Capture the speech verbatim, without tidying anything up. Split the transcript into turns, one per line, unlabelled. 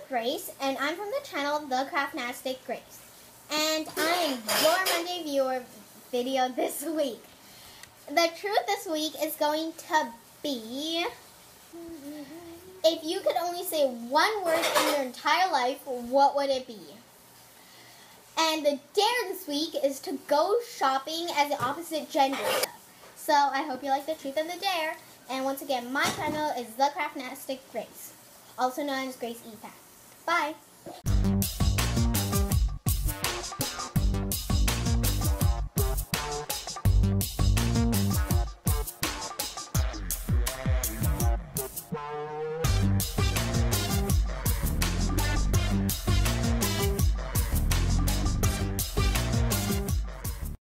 Grace, and I'm from the channel The Craftnastic Grace. And I'm your Monday viewer video this week. The truth this week is going to be, if you could only say one word in your entire life, what would it be? And the dare this week is to go shopping as the opposite gender does. So I hope you like the truth of the dare. And once again, my channel is The Craftnastic Grace, also known as Grace E Fat. Bye.